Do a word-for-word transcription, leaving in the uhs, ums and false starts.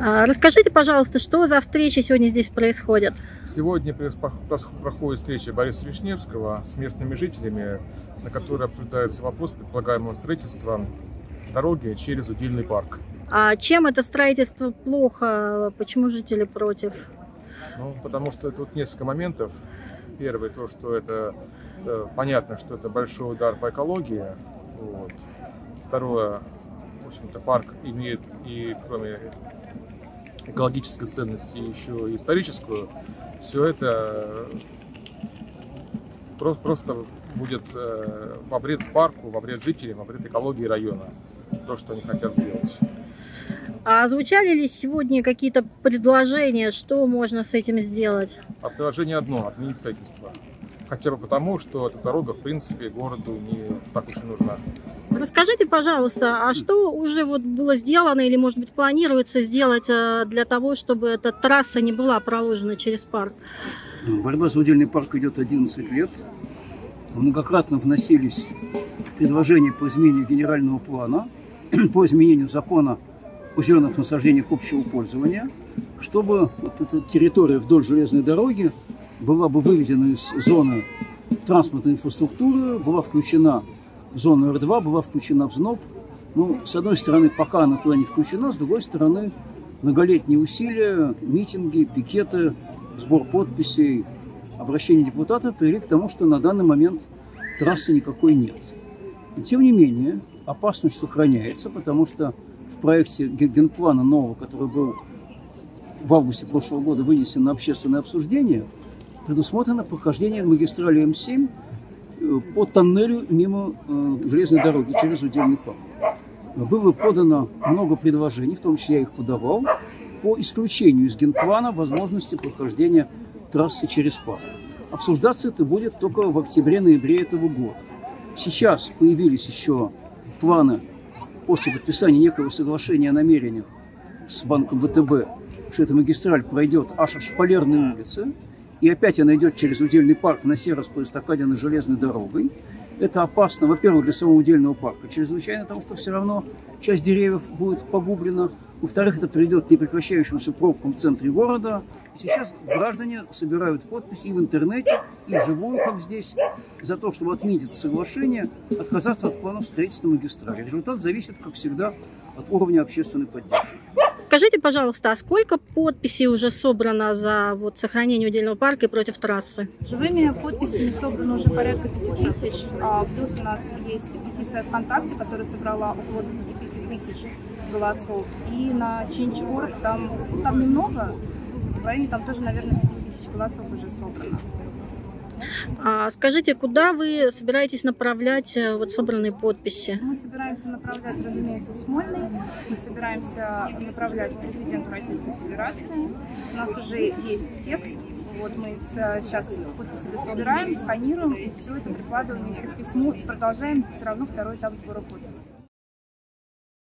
Расскажите, пожалуйста, что за встречи сегодня здесь происходят? Сегодня проходит встреча Бориса Вишневского с местными жителями, на которой обсуждается вопрос предполагаемого строительства дороги через удельный парк. А чем это строительство плохо? Почему жители против? Ну, потому что тут несколько моментов. Первый, то, что это э, понятно, что это большой удар по экологии. Вот. Второе, в общем-то, парк имеет и кроме экологической ценности еще и историческую. Все это просто будет во вред парку, во вред жителям, во вред экологии района. То, что они хотят сделать. А звучали ли сегодня какие-то предложения, что можно с этим сделать? А предложение одно – отменить строительство. Хотя бы потому, что эта дорога, в принципе, городу не так уж и нужна. Расскажите, пожалуйста, а что уже вот было сделано или, может быть, планируется сделать для того, чтобы эта трасса не была проложена через парк? Борьба за удельный парк идет одиннадцать лет. Многократно вносились предложения по изменению генерального плана, по изменению закона о зеленых насаждениях общего пользования, чтобы вот эта территория вдоль железной дороги была бы выведена из зоны транспортной инфраструктуры, была включена в зону Эр два, была включена в ЗНОП. Ну, с одной стороны, пока она туда не включена, с другой стороны, многолетние усилия, митинги, пикеты, сбор подписей, обращение депутатов привели к тому, что на данный момент трассы никакой нет. И тем не менее, опасность сохраняется, потому что в проекте генплана нового, который был в августе прошлого года вынесен на общественное обсуждение, предусмотрено прохождение магистрали Эм семь по тоннелю мимо э, железной дороги через удельный парк. Было подано много предложений, в том числе я их подавал, по исключению из генплана возможности прохождения трассы через парк. Обсуждаться это будет только в октябре-ноябре этого года. Сейчас появились еще планы после подписания некого соглашения о намерениях с банком Вэ Тэ Бэ, что эта магистраль пройдет аж от Шпалерной улицы, и опять она идет через удельный парк на сей раз по эстакаде на железной дорогой. Это опасно, во-первых, для самого удельного парка, чрезвычайно, потому что все равно часть деревьев будет погублена. Во-вторых, это приведет к непрекращающимся пробкам в центре города. И сейчас граждане собирают подписи и в интернете, и вживую, как здесь, за то, чтобы отменить это соглашение, отказаться от планов строительства магистрали. Результат зависит, как всегда, от уровня общественной поддержки. Скажите, пожалуйста, а сколько подписей уже собрано за вот, сохранение удельного парка и против трассы? Живыми подписями собрано уже порядка пяти тысяч. А плюс у нас есть петиция ВКонтакте, которая собрала около двадцати пяти тысяч голосов. И на Change точка орг там, там немного, в районе там тоже, наверное, пяти тысяч голосов уже собрано. А скажите, куда вы собираетесь направлять вот собранные подписи? Мы собираемся направлять, разумеется, в Смольный. Мы собираемся направлять президенту Российской Федерации. У нас уже есть текст. Вот мы сейчас подписи дособираем, сканируем и все это прикладываем вместе к письму и продолжаем все равно второй этап сбора подписей.